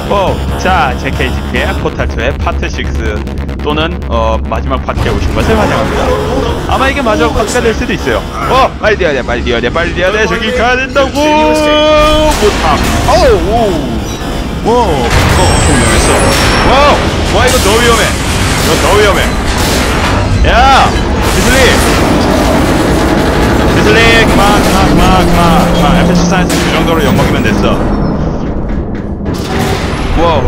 자, JKGP의 포탈2의 파트 6 또는 마지막 파트에 오신 것을 환영합니다. 아마 이게 마지막 파트가 될 수도 있어요. 빨리 뛰어야 돼, 빨리 뛰어야 돼, 빨리 뛰어야 돼. 저기 가야 된다고. 못함. 이거 엄청 위험했어. 와, 이거 더 위험해. 이거 더 위험해. 야, 비슬리, 그만. FX 사이언스 그 정도로 엿먹이면 됐어. 와우.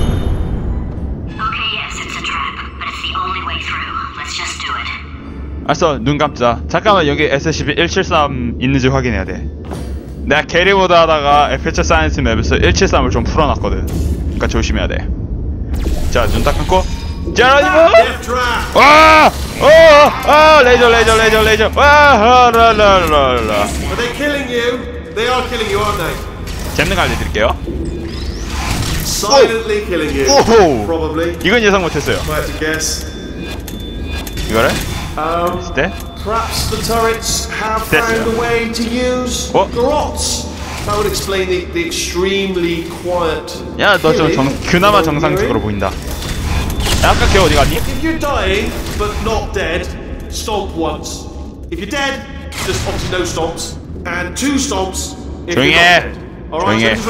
알았어, 눈 감자. 잠깐만, 여기 SCP-173 있는지 확인해야 돼. 내가 게리모드 하다가 FH 사이언스 맵에서 173을 좀 풀어놨거든. 그러니까 조심해야 돼. 자, 눈 딱 감고. 제라니모! 레이저. 라라라라. 재밌는 거 알려드릴게요. Silently killing you. Probably. 이건 예상 못했어요. Might guess. 이거를? 있을 때? Perhaps the turrets have found a way to use grots. That would explain the extremely quiet. 야, 너 그나마 정상적으로 보인다. 야, 아까 걔 어디 갔니? If you're dying but not dead, stomp once. If you're dead, just obviously no stomps, and 2 stomps if you're not dead. 조용히 해.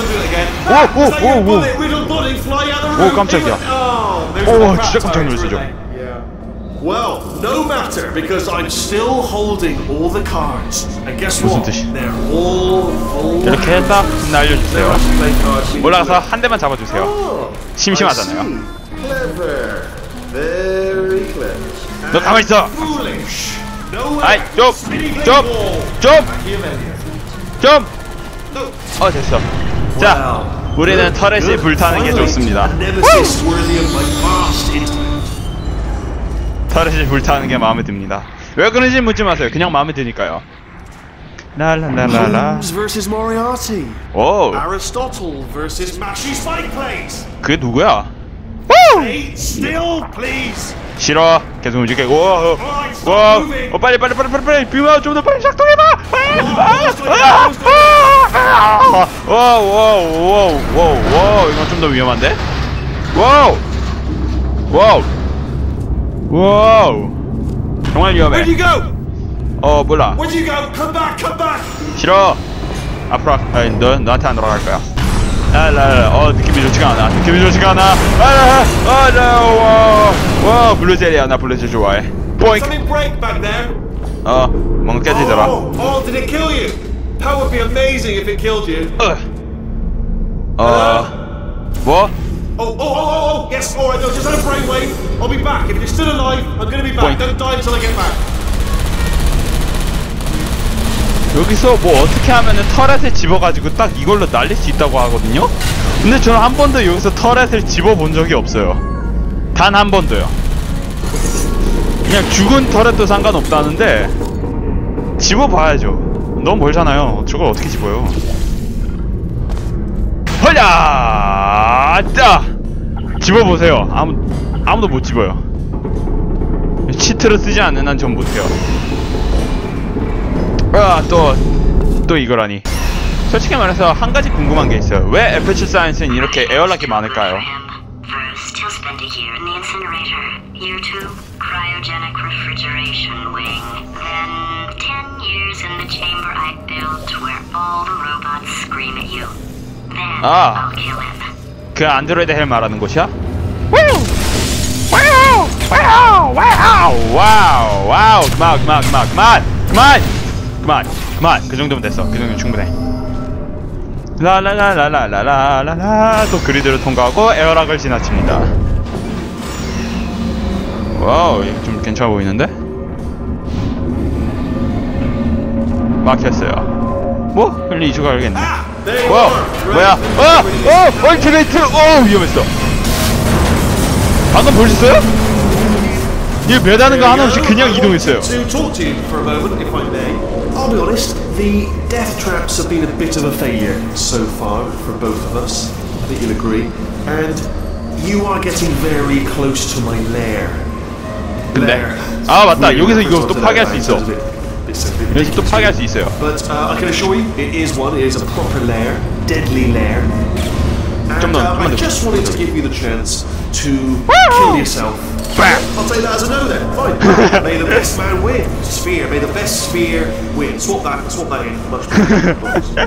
오, 깜짝이야. 진짜 깜짝 놀랐어. Well, no matter, because I'm still holding all the cards. And guess what? They're all 이렇게 딱 날려주세요. 올라가서 한 대만 잡아주세요. 심심하잖아요. Clever. Very clever. 너 가만히 있어. 아이, 좀. 됐어. 자, 우리는 터렛이 불타는 게 좋습니다. 터렛이 불타는 게 마음에 듭니다. 왜 그런지 묻지 마세요. 그냥 마음에 드니까요. 랄랄랄랄라. 오. Aristotle versus Mashy Spike Plates. 그게 누구야? Still, please. 싫어. 계속 움직여. 빨리. 비마 좀 더 빨리 작동해봐. 이건 좀 더 위험한데? 정말 위험해. Where'd you go? 몰라. Where'd you go? Come back. 싫어. 앞으로. 너한테 안 돌아갈 거야. 느낌이 좋지가 않아. 블루젤이야. 나 블루젤 좋아해. Something break back there. 뭔가 깨지더라. Did it kill you? That would be amazing if it killed you. 뭐? Yes, alright, no, just had a brainwave. I'll be back. If you're still alive, I'm gonna be back. Don't die until I get back. 여기서 뭐 어떻게 하면은 터렛에 집어가지고 딱 이걸로 날릴 수 있다고 하거든요? 근데 저는 한 번도 여기서 터렛을 집어본 적이 없어요. 단 한 번도요. 그냥 죽은 터렛도 상관없다는데 집어봐야죠. 너무 멀잖아요. 저걸 어떻게 집어요? 헐야! 집어보세요. 아무도 못 집어요. 치트를 쓰지 않는 한 전 못해요. 또 이거라니. 솔직히 말해서 한 가지 궁금한 게 있어요. 왜 FH 사이언스는 이렇게 에어락이 많을까요? First, he'll spend a year in the incinerator. Year 2, cryogenic refrigeration wing. Then 10 years in the chamber I built where all the robots scream at you. Then I'll kill him. 그 안드로이드 헬 말하는 곳이야? 와우. 그만. 그 정도면 됐어. 그 정도면 충분해. 라라라라라라라라. 또 그리드를 통과하고 에어락을 지나칩니다. 와우, 이거 좀 괜찮아 보이는데? 막혔어요. 뭐? 빨리 이쪽 가야겠네. 와우, 뭐야? 얼티메이트! 위험했어. 방금 보셨어요? 얘 매다는 거 하나 없이 그냥 이동했어요. I'll be honest, the death traps have been a bit of a failure so far for both of us. I think you'll agree. And you are getting very close to my lair. 근데 맞다. 여기서 이거 또 파괴할 수 있어. 여기서 또 파괴할 수 있어요. But I can assure you, it is a proper lair, deadly lair. And I just wanted to give you the chance to kill yourself. I'll take that as a no then. Fine. May the best man win. Sphere. May the best sphere win. Swap that in. Much better.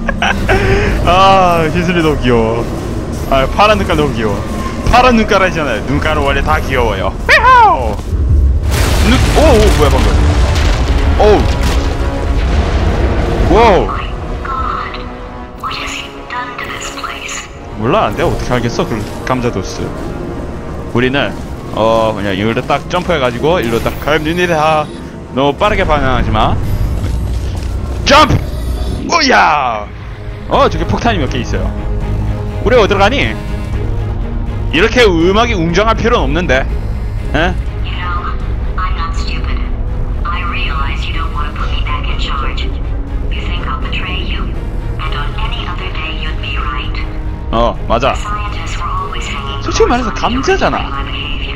아, 희슬이 너무 귀여워. 아, 파란 눈깔 너무 귀여워. 파란 눈깔이잖아요. 눈깔은 원래 다 귀여워요. 오, 뭐야 방금. 오. 와우. 몰라, 내가 어떻게 알겠어? 그 감자도스. 우리는 그냥 이걸로 딱 점프해가지고 일로 딱 갑니다. 너무 빠르게 반응하지마. 점프! 오야! 저기 폭탄이 몇 개 있어요. 우리 어디로 가니? 이렇게 음악이 웅장할 필요는 없는데. 에? 맞아. 솔직히 말해서 감자잖아.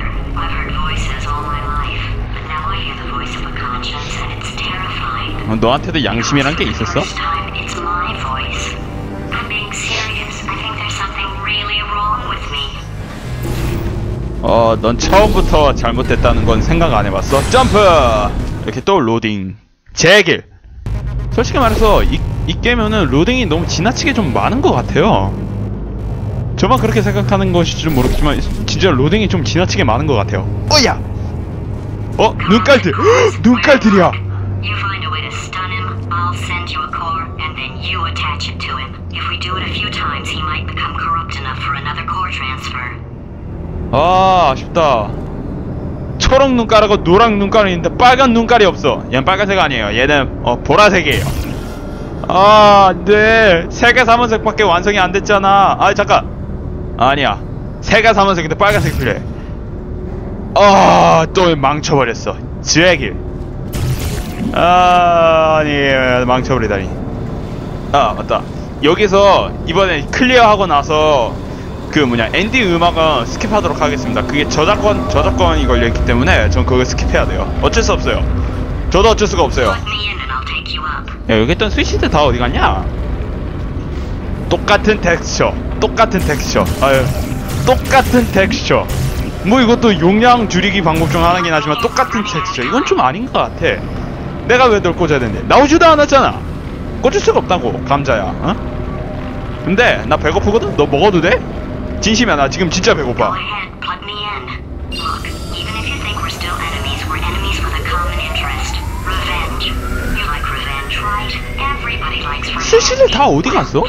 너한테도 양심이란 게 있었어? 넌 처음부터 잘못됐다는 건 생각 안 해봤어? 점프! 이렇게 또 로딩. 제길! 솔직히 말해서 이 게임은 로딩이 너무 지나치게 좀 많은 것 같아요. 저만 그렇게 생각하는 것일지는 모르겠지만 진짜 로딩이 좀 지나치게 많은 것 같아요. 어야! 눈깔들! 눈깔들이야! 아, 아쉽다. 초록 눈깔하고 노랑 눈깔이 있는데 빨간 눈깔이 없어. 얘는 빨간색 아니에요. 얘는 보라색이에요. 아, 네. 색의 3원색밖에 완성이 안 됐잖아. 아, 잠깐. 아니야. 색의 3원색인데 빨간색 필요해. 또 망쳐버렸어. 즈에길. 아니, 망쳐버리다니. 맞다. 여기서 이번에 클리어하고 나서 엔디 음악은 스킵하도록 하겠습니다. 그게 저작권이 걸려있기 때문에 전 그거 스킵해야 돼요. 어쩔 수 없어요. 저도 어쩔 수가 없어요. 야, 여기 있던 스위치들 다 어디 갔냐? 똑같은 텍스처. 아유, 똑같은 텍스처. 뭐 이것도 용량 줄이기 방법 중 하나긴 하지만 똑같은 텍스처. 이건 좀 아닌 것 같아. 내가 왜 널 꽂아야 되는데? 나오지도 않았잖아. 꽂을 수가 없다고, 감자야. 근데 나 배고프거든? 너 먹어도 돼? 진심이야, 나 지금 진짜 배고파. 스시들 다 어디 갔어?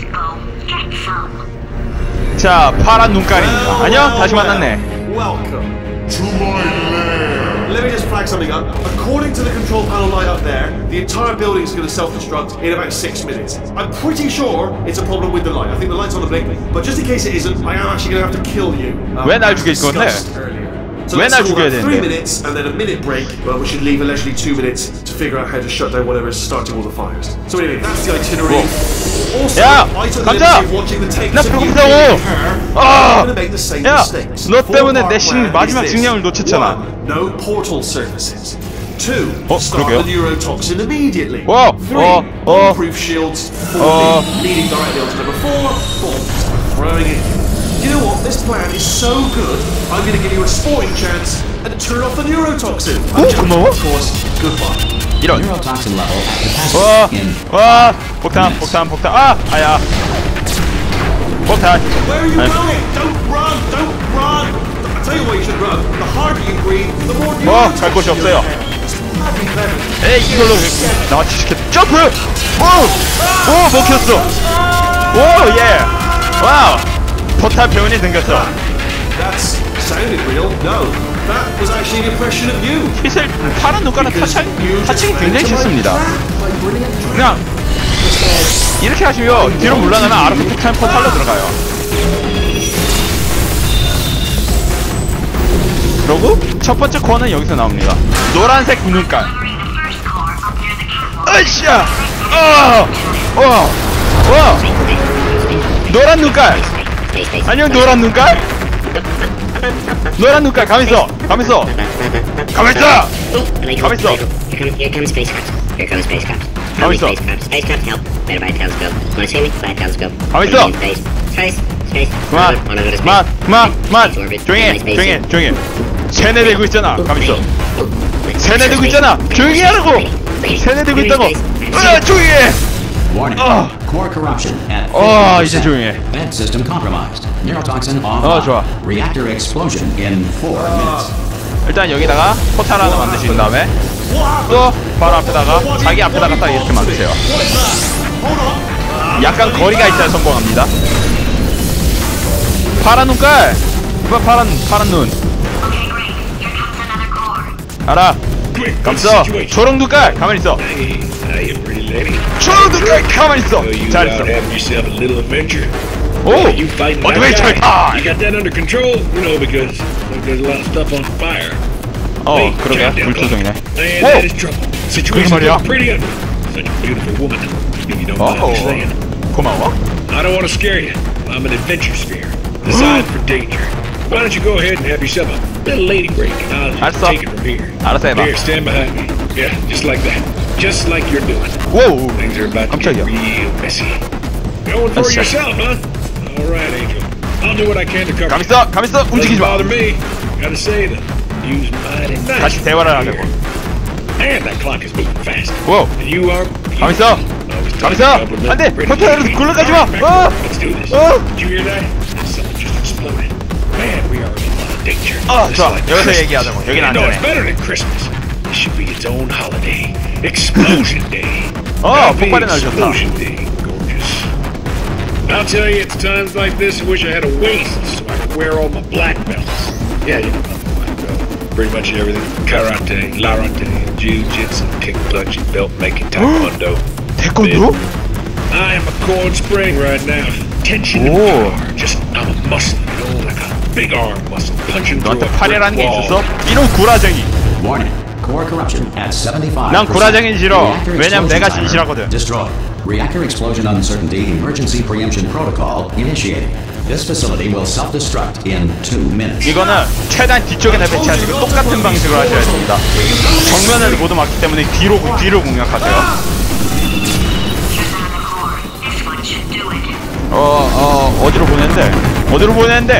자, 파란 눈깔입니다. 안녕, 다시 만났네. Welcome to my lair. Let me just flag something up. According to the control panel light up there, the entire building is going to self-destruct in about 6 minutes. I'm pretty sure it's a problem with the light. I think the light's on the blink, but just in case it isn't, I am actually going to have to kill you. 왜 날 죽일 건데? So 왜 날 죽여야 되는데? 3 minutes and then a minute break, but we should leave allegedly 2 minutes to figure out how to shut down whatever is starting all the fires. So anyway, that's the itinerary. Also, 야! I took the 감자! liberty of watching the tapes 나 of you 배고프다고! killing her. I'm going to make the same 야! mistakes. 너 때문에 내 Four-part plan 마지막 is 증량을 this. 놓쳤잖아. 1. No portal surfaces. 2. Start 그러게요. the neurotoxin immediately. 3. Bomb-proof shields. 4. Leading directly onto number 4. Bombs. Throwing it. You know what? This plan is so good. I'm going to give you a sporting chance and turn off the neurotoxin. 고마워. Of course. Goodbye. 이런. Neurotoxin level at capacity in. 폭탄. 아야. 폭탄. Where are you running? Don't run. I tell you why you should run. The harder you breathe, the more neurotoxin. 갈 곳이 없어요. Bloody clever. 에이, 이걸로 나같이 시켜. 점프! 오, 먹혔어. 오, 예. 와우. 포탈 배운이 생겼어. That's sounded real. No, that was actually an impression of you. 희슬 파란 눈깔은 타칭이 굉장히 쉽습니다. 그냥 이렇게 하시면 뒤로 물러나면 알아서 폭탄 포탈로 들어가요. 그리고 첫 번째 코어는 여기서 나옵니다. 노란색 눈깔. 으쌰! 노란 눈깔. 안녕, 노란 눈깔. 노란 눈깔. 가만있어. 가만있어. Here comes spacecraft. Here comes spacecraft. 가만있어. Spacecraft help. Better by telescope. Wanna see me? By telescope. 가만있어. Space. Space. 그만 Wanna go to space? 그만 조용히 해 세뇌되고 있잖아. 가만있어. 세뇌되고 있잖아. 조용히 하라고. 세뇌되고 있다고. 조용히 해. Warning. Oh. Core corruption at 이제 50%. 조용히 해. Vent system compromised. Neurotoxin on. 좋아. Reactor explosion in 4 minutes. 일단 여기다가 포탈 하나 만드신 다음에 또 바로 앞에다가 자기 앞에다가 딱 이렇게 만드세요. 약간 거리가 있어야 성공합니다. 파란 눈깔. 파란 눈. Okay, great. Here comes another core. 알아. 감싸. 초록 눈깔. 가만히 있어. Hey, hiya, pretty lady. 초록 눈깔. 가만히 있어. So you 잘했어. out having yourself a little adventure. 오. You fighting that 어드벤처 guy? 타임. You got that under control? You know, because there's a lot of stuff on fire. 그러게. calm down, 불조정이네. Man, that is trouble. Situation 말이야. looks pretty ugly. Such a beautiful woman. If you don't mind me saying. 고마워. I don't want to scare you. I'm an adventure sphere, designed for danger. Why don't you go ahead and have yourself a little lady break, and I'll just 알았어. take it from here. 알았어, 해봐. Here, stand behind me. Yeah, just like that. Just like you're doing. 오. Things are about to get 깜짝이야. real messy. Going for it That's yourself, huh? All right, Angel. I'll do what I can to cover. 가만 있어. Doesn't 움직이지 마. bother me. Gotta say that. Use mighty nice. 다시 대화를 하자고. And that clock is moving fast. 오. And you are. 가만 있어. 가만 있어. 안 돼. 포탈에서 굴러가지 마. Let's do this. Did you hear that? Something just exploded. Man, we are in a lot of danger. Just 좋아. like 여기서 Christmas. 얘기하자고. 여긴 No, it's 안전해. better than Christmas. It should be its own holiday. Explosion Day. 폭발의 날 좋다. Explosion Day. Gorgeous. I'll tell you, it's times like this I wish I had a waist so I could wear all my black belts. Yeah, you know, pretty much everything. Karate, larate, jiu-jitsu, kick punch, belt making, taekwondo. 태권도? I am a coiled spring right now. Tension and Whoa. power. Just, I'm a muscle, you know, like a big arm muscle punching through 너한테 a brick 팔이라는 게 wall. 있었어? 이놈 구라쟁이. Warning. Core corruption at 75%. 난 구라쟁이 싫어. Reactor 왜냐면 explosion 내가 timer 진실하거든. Destroyed. Reactor explosion uncertainty emergency preemption protocol initiated. This facility will self-destruct in 2 minutes. 이거는 최대한 뒤쪽에다 배치하시고 똑같은 방식으로 하셔야 됩니다. 정면을 모두 막기 때문에 뒤로 공략하세요. Here's another core. This one should do it. 어디로 보내는데?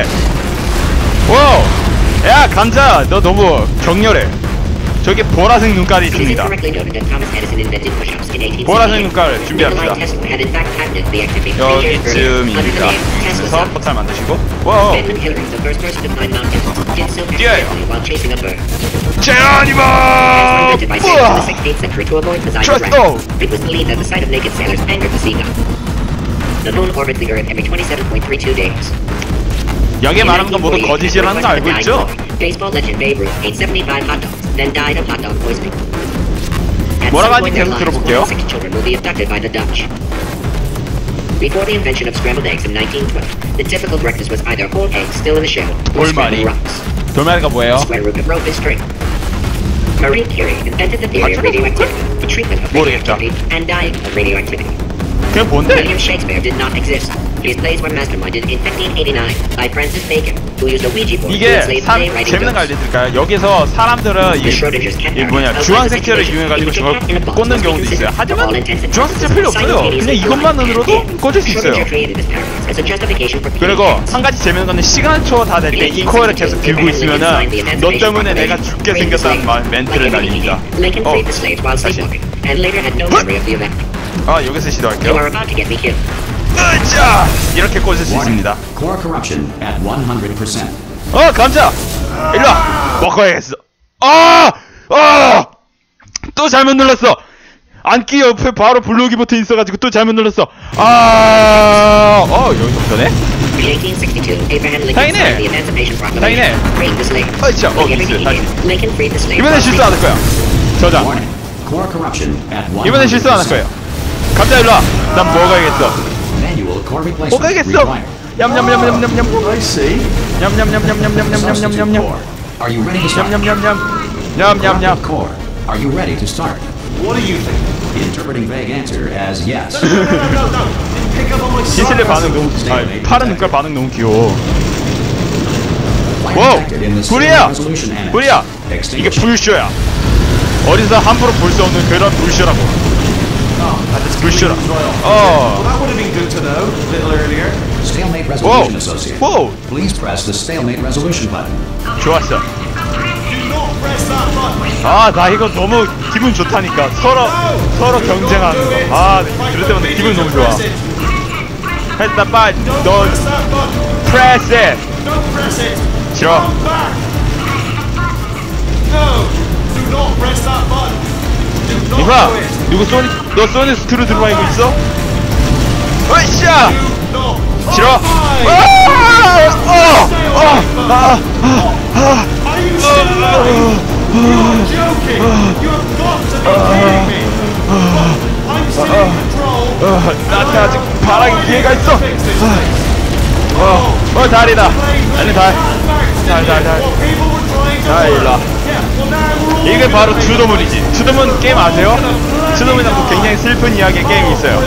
와우! 야, 감자! 너 너무 격렬해. 저기 보라색 눈깔이 It is 있습니다. incorrectly noted that Thomas Edison invented push-ups in 1868. 보라색 눈깔 Nikola 준비합시다. Tesla had in fact patented the activity 3 years earlier under the 여기쯤입니다. name Tesla's 그래서 up. 포탈 만드시고 와우! Benjamin Hillary, the first person to climb Mount Everest, did so 뛰어요. accidentally while chasing a bird. 제아니바! Invented by sailors in the 16th century to avoid poseidon's Trust wrath. all. It was believed that the sight of naked sailors angered the sea god. The moon orbits the Earth every 27.32 days. 여기에 말하는 건 모두 1948, 거짓이라는 거 알고 있죠? Baseball legend Babe Ruth ate 75 hot dogs, then died of hot dog poisoning. At 뭐라고 some point in 하는지 their 계속 lives, 들어볼게요. 6 children will be abducted by the Dutch. Before the invention of scrambled eggs in 1912, the typical breakfast was either whole eggs still in the shell or 돌말이. scrambled rocks. 돌말이가 뭐예요? Square root of rope is string. Marie Curie invented the theory of radioactivity, the treatment of 모르겠다. radioactivity, and dying of radioactivity. 그게 뭔데? William Shakespeare did not exist. His plays were masterminded in 1589 by Francis Bacon, who used a Ouija board to 이게 enslave play-writing 재밌는 거 ghosts. 알려드릴까요? 여기서 사람들은 The Schrodinger's cat 이 뭐냐 parrot 주황색채를 outside the 이용해가지고 situation 저걸 in which a cat in a box 꽂는 must be 경우도 있어요. considered for all 하지만 intents and 주황색채 purposes 필요 없어요. 그냥 simultaneously 이것만으로도 alive. 꽂을 수 있어요. Schrodinger created this paradox as a justification for 그리고 한 가지 재밌는 거는 시간 초가 다 될 때 이 코어를 계속 들고 있으면은 너 때문에 내가 죽게 생겼다는 멘트를 날립니다. Lincoln freed the slaves while sleepwalking, and later had no memory of the event. 여기서 They 시도할게요. were about to get me killed. 으쌰! 이렇게 꽂을 수 Warning. 있습니다. Core corruption at 100%. 감자! 일로와! 먹어야겠어. 또 잘못 눌렀어! 앉기 옆에 바로 블록이 붙어 있어가지고 또 잘못 눌렀어. 여기서부터네? In 1862, Abraham Lincoln 당연해. signed the Emancipation Proclamation, 당연해. freeing the slaves. 어이차, Like 있어요, everything he 다시. did, Lincoln freed the slaves. 이번엔 while 실수 안 할 거야. 저장. Warning. Core corruption at 100%. 이번엔 실수 안 할 거예요. 감자 일로와. 난 먹어야겠어. Manual core replacement 먹어야겠어. required. 냠냠냠냠냠냠. I see. Substitute 냠냠냠냠냠냠냠냠냠냠. core. Are you ready to start? 냠냠냠냠. 냠냠냠. Corrupted core. Are you ready to start? What do you think? Interpreting vague answer as yes. No. Didn't pick up on my 지슬의 반응 sarcasm. 너무 파란 눈깔 반응 너무 귀여워. Fire 와우! detected in the 불이야! serial resolution annex. 불이야! 이게 Extinguished. 불쇼야. 어디서 함부로 볼 수 없는 그런 불쇼라고. 부셔라. Well, that would have been good to know a little earlier. Stalemate Whoa. Resolution Associate. Whoa. Please press the Stalemate Resolution button. 좋았어. Do not press that button. 아, 나 이거 너무 기분 좋다니까. 서로 경쟁하는 거. 아, 그럴 때마다 기분 너무 좋아. 했다, 빨리. 너 Press that button. press it. Don't press it. 싫어. Come back. No. Do not press that button. Do not 이봐, do it. 너 소니 스크류 들어와 이거 있어? 으쌰! Do not. 싫어. Are you still alive? You are joking. You have got to be kidding me. I'm still in control. 나한테 아직 발악의 기회가 있어. Fix this place. 다리다. 아니, 달. 자, 일로와. 이게 바로 주도문이지. 주도문 게임 아세요? 주도문이라고 굉장히 슬픈 이야기의 게임이 있어요.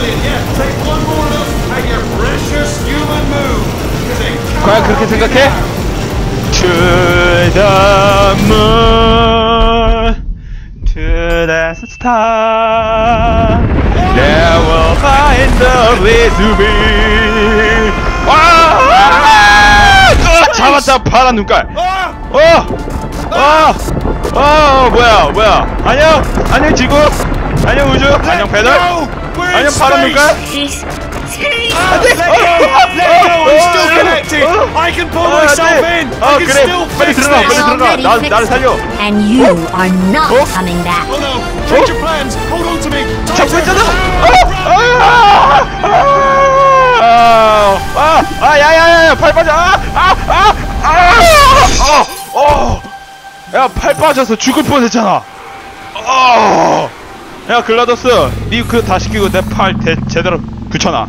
과연 그렇게 생각해? To the moon, to the star, they will find the way to be. 잡았다, 파란 눈깔. 뭐야. 안녕 지구. 안녕 우주. 안녕 배달. 안녕 파란 눈깔. I can pull myself in. I can 그래, still 빨리 fix 들어가, this. 빨리 들어가. 나를 살려. And you are not coming back. Oh no! Change your plans. Hold on to me. 잡고 있잖아. 야야야, 팔 빠져. 야, 팔 빠져서 죽을 뻔했잖아. 야, 글라더스, 니 그거 다 시키고 내 팔 제대로 붙여놔.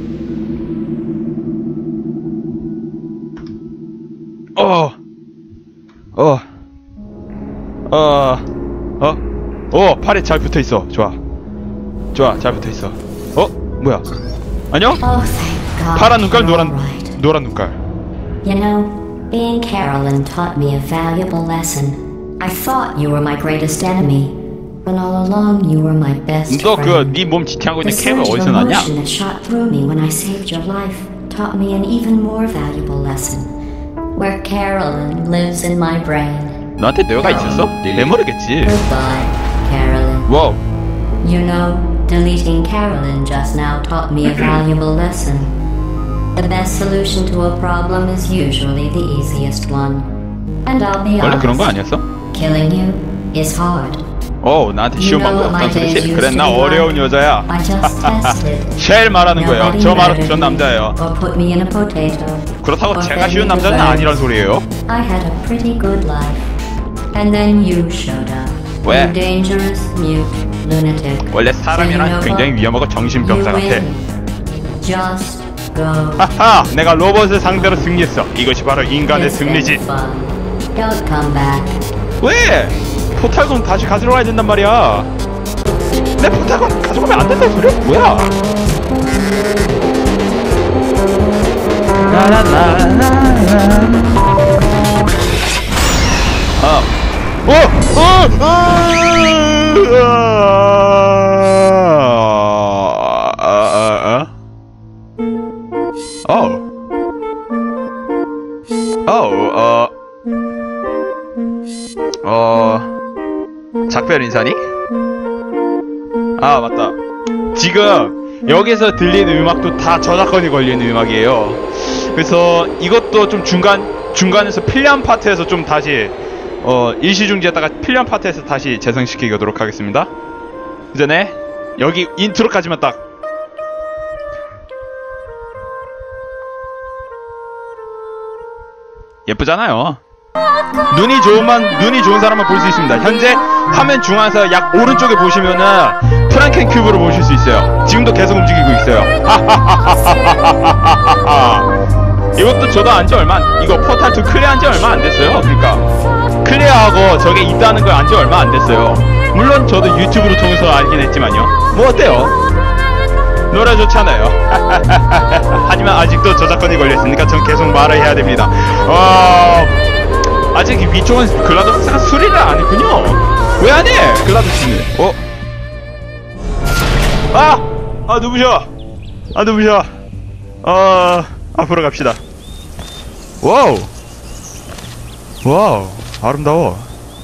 팔이 잘 붙어 있어. 좋아, 잘 붙어 있어. 뭐야? 안녕? Oh, thank God. 파란 눈깔, you're all right. 노란 눈깔. You know, being Carolyn taught me a valuable lesson. I thought you were my greatest enemy, when all along you were my best 너 friend. 네 몸 지탱하고 The 있는 캠을 surge of 어디서 났냐? emotion that shot through me when I saved your life taught me an even more valuable lesson. Where Carolyn lives in my brain. 너한테 뇌가 있었어? 내 모르겠지. Goodbye, Carolyn. 와우. You know, deleting Carolyn just now taught me a valuable lesson. The best solution to a problem is usually the easiest one. And I'll be 원래 그런 거 honest, 아니었어? killing you is hard. 나한테 쉬운 방법 없단 소리지? 그래, 나 어려운 여자야. I just tested. 쉘 말하는 거예요. 전 남자예요. Or put me in a potato. 그렇다고 제가 쉬운 남자는 아니란 소리예요. I had a pretty good life. And then you showed up. 왜? You dangerous, mute, lunatic. 원래 사람이란 굉장히 위험하고 정신병자 You 같아. win. Just go. 하하! 내가 로봇을 상대로 승리했어. 이것이 바로 인간의 It's 승리지. been fun. Don't come back. 왜? 포탈건 다시 가지러 가야 된단 말이야. 내 포탈건 가져가면 안 된다는 소리야? 뭐야? 작별 인사니? 아, 맞다. 지금 여기서 들리는 음악도 다 저작권이 걸리는 음악이에요. 그래서 이것도 좀 중간에서 필요한 파트에서 좀 다시 일시중지했다가 필요한 파트에서 다시 재생시키도록 하겠습니다. 그 전에 여기 인트로까지만 딱. 예쁘잖아요. 눈이 좋은 사람만 볼 수 있습니다. 현재 화면 중앙에서 약 오른쪽에 보시면은 프랑켄 큐브로 보실 수 있어요. 지금도 계속 움직이고 있어요. 이것도 저도 안지 이거 포탈2 클리어한 지 얼마 안 됐어요. 그러니까 클리어하고 저게 있다는 걸 안 지 얼마 안 됐어요. 물론 저도 유튜브로 통해서 알긴 했지만요. 뭐 어때요? 노래 좋잖아요. 하지만 아직도 저작권이 걸려있으니까 전 계속 말을 해야 됩니다. 아직 위쪽은 글라더스가 수리를 안 했군요. 왜 안 해? 글라더스는. 누구셔? 누구셔? 앞으로 갑시다. 와우, 아름다워.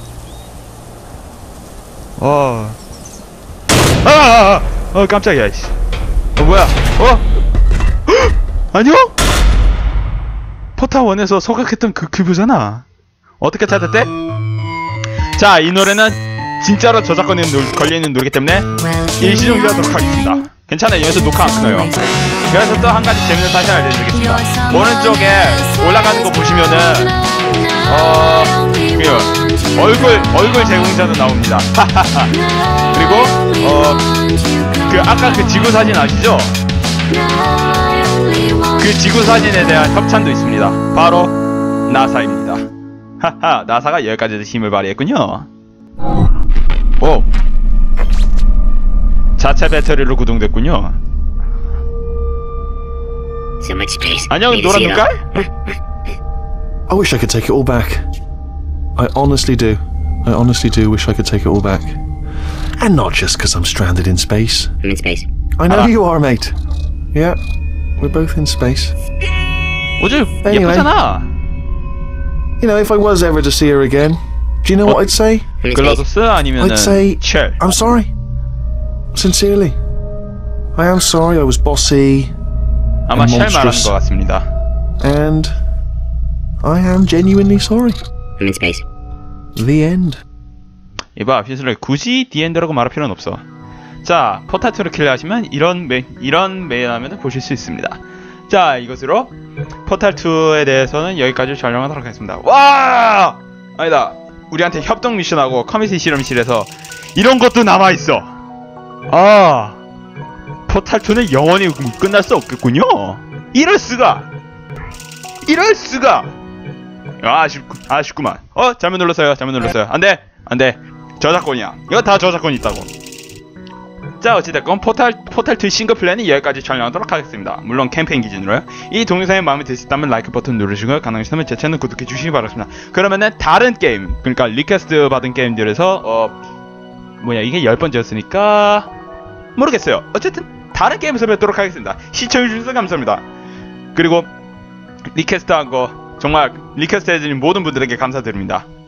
깜짝이야. 이씨. 뭐야? 아니요? 포탑1에서 소각했던 그 큐브잖아. 어떻게 찾았대? 자, 이 노래는 진짜로 저작권이 걸려있는 노래이기 때문에 일시정지하도록 하겠습니다. 괜찮아요. 여기서 녹화 안 끊어요. 그래서 또 한 가지 재밌는 사실 알려드리겠습니다. 오른쪽에 올라가는 거 보시면은 얼굴 제공자도 나옵니다. 그리고 아까 그 지구 사진 아시죠? 그 지구 사진에 대한 협찬도 있습니다. 바로 나사입니다. 나사가 여기까지 힘을 발휘했군요. 자체 배터리로 구동됐군요. So much space. 안녕, Need to see it 노란 all. 눈깔? I wish I could take it all back. I honestly do. I honestly do wish I could take it all back. And not just because I'm stranded in space. I'm in space. I know you are, mate. Yeah, we're both in space. 오즈 Anyway. 예쁘잖아. You know, if I was ever to see her again, do you know what I'd say? I'm in space. 글라도스 아니면은 I'd say, 첼. I'm sorry. Sincerely. I am sorry I was bossy, 아마 첼 말하는 monstrous. 것 같습니다. and I am genuinely sorry. I'm in space. The end. 이봐, 휘슬러 굳이 디엔드라고 말할 필요는 없어. 자, 포탈2를 클리어하시면 이런 메인화면을 보실 수 있습니다. 자, 이것으로 포탈2에 대해서는 여기까지 촬영하도록 하겠습니다. 와! 아니다. 우리한테 협동 미션하고 커뮤니티 실험실에서 이런 것도 남아있어. 포탈2는 영원히 끝날 수 없겠군요. 이럴수가! 아쉽구만. 잘못 눌렀어요. 안돼. 저작권이야. 이거 다 저작권 있다고. 자, 어찌됐건 포탈2 싱글플레이는 여기까지 촬영하도록 하겠습니다. 물론 캠페인 기준으로요. 이 동영상이 마음에 드셨다면 라이크 버튼 누르시고 가능하시다면 제 채널 구독해 주시기 바랍니다. 그러면은 다른 게임, 그러니까 리퀘스트 받은 게임들에서 이게 10번째였으니까 모르겠어요. 어쨌든 다른 게임에서 뵙도록 하겠습니다. 시청해주셔서 감사합니다. 그리고 리퀘스트한 거 정말 리퀘스트 해주신 모든 분들에게 감사드립니다.